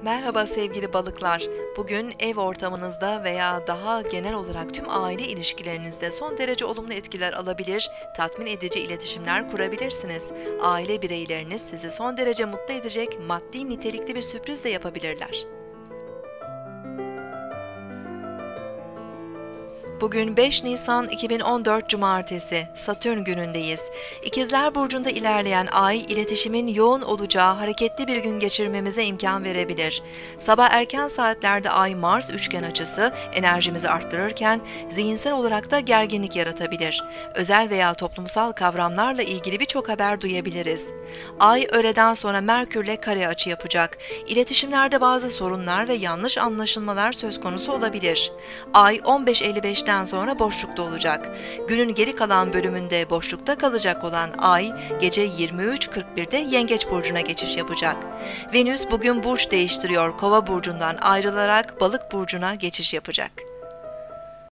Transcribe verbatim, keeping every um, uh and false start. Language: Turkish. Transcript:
Merhaba sevgili balıklar. Bugün ev ortamınızda veya daha genel olarak tüm aile ilişkilerinizde son derece olumlu etkiler alabilir, tatmin edici iletişimler kurabilirsiniz. Aile bireyleriniz sizi son derece mutlu edecek maddi nitelikli bir sürpriz de yapabilirler. Bugün beş Nisan iki bin on dört Cumartesi, Satürn günündeyiz. İkizler Burcu'nda ilerleyen ay, iletişimin yoğun olacağı hareketli bir gün geçirmemize imkan verebilir. Sabah erken saatlerde Ay-Mars üçgen açısı enerjimizi arttırırken, zihinsel olarak da gerginlik yaratabilir. Özel veya toplumsal kavramlarla ilgili birçok haber duyabiliriz. Ay, öğleden sonra Merkürle kare açı yapacak. İletişimlerde bazı sorunlar ve yanlış anlaşılmalar söz konusu olabilir. Ay, on beş elli beşten sonra boşlukta olacak. Günün geri kalan bölümünde boşlukta kalacak olan Ay, gece yirmi üç kırk birde Yengeç Burcu'na geçiş yapacak. Venüs bugün burç değiştiriyor, Kova Burcu'ndan ayrılarak Balık Burcu'na geçiş yapacak.